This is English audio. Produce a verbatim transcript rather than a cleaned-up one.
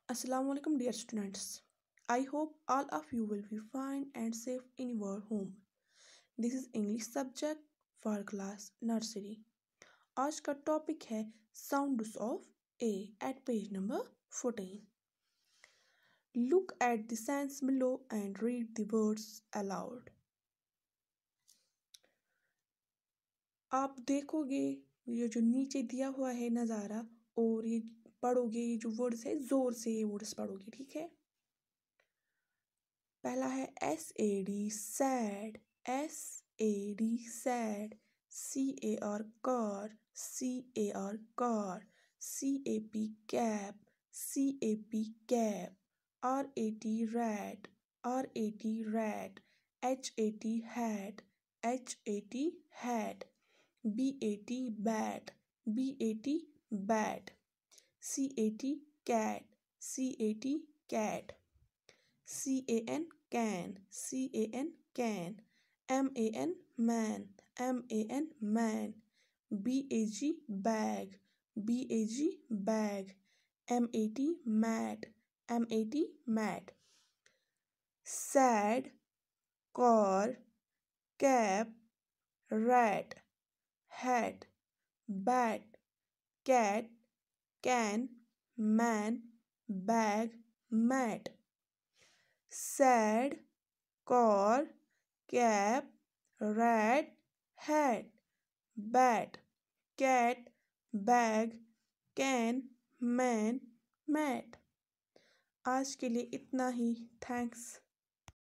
Assalamu alaikum dear students. I hope all of you will be fine and safe in your home. This is English subject for class nursery. आज का topic है sounds of A at page number fourteen. Look at the signs below and read the words aloud. आप देखोगे ये जो नीचे दिया हुआ है नज़ारा और ये पढ़ोगे ये जो वर्ड्स है जोर से ये वर्ड्स पढ़ोगे ठीक है। पहला है S A D sad S A D sad C A R car C A R car C A P cap C A P cap R A T rat R A T rat H A T hat H A T hat B A T bat B A T bat C A T cat C A T cat C A N can C A N can M A N man M A N man B A G bag B A G bag M A T mat M A T mat sad car cap rat hat bat cat can man bag mat sad car cap rat hat bat cat bag can man mat। आज के लिए इतना ही। Thanks.